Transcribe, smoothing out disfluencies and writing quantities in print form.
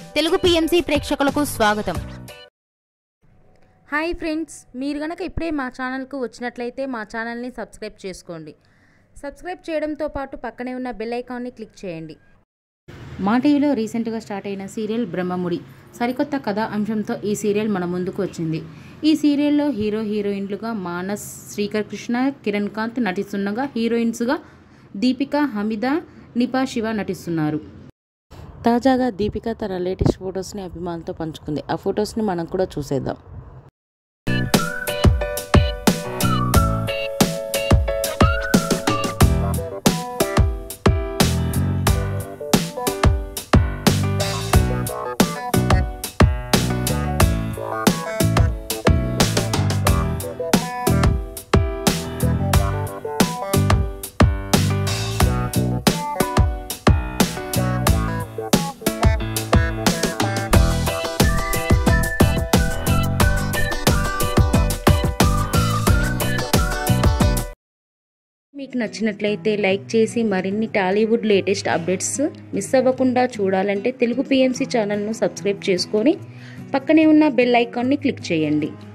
Telugu PMC ప్రేక్షకులకు స్వాగతం. Hi friends, మీరు గనక ఇప్పుడే మా ఛానల్కు వచ్చినట్లయితే మా ఛానల్ని సబ్స్క్రైబ్ చేసుకోండి. సబ్స్క్రైబ్ చేయడంతో పాటు పక్కనే ఉన్న బెల్ ఐకాన్ని క్లిక్ చేయండి. మా టీవీలో రీసెంట్గా స్టార్ట్ అయిన సీరియల్ బ్రహ్మముడి సరికొత్త కథా అంశంతో ఈ సీరియల్ మన ముందుకు వచ్చింది. ఈ సీరియల్లో హీరోయిన్లుగా మానస్, శ్రీకర్ కృష్ణ, కిరణ్ కాంత్ నటిస్తుండగా హీరోయిన్స్గా దీపిక, హమీద, నిపా శివ నటిస్తున్నారు. తాజాగా దీపిక తన లేటెస్ట్ ఫొటోస్ని అభిమానులతో పంచుకుంది. ఆ ఫొటోస్ని మనం కూడా చూసేద్దాం. మీకు నచ్చినట్లయితే లైక్ చేసి మరిన్ని టాలీవుడ్ లేటెస్ట్ అప్డేట్స్ మిస్ అవ్వకుండా చూడాలంటే తెలుగు పిఎంసి ఛానల్ను సబ్స్క్రైబ్ చేసుకొని పక్కనే ఉన్న బెల్ ఐకాన్ని క్లిక్ చేయండి.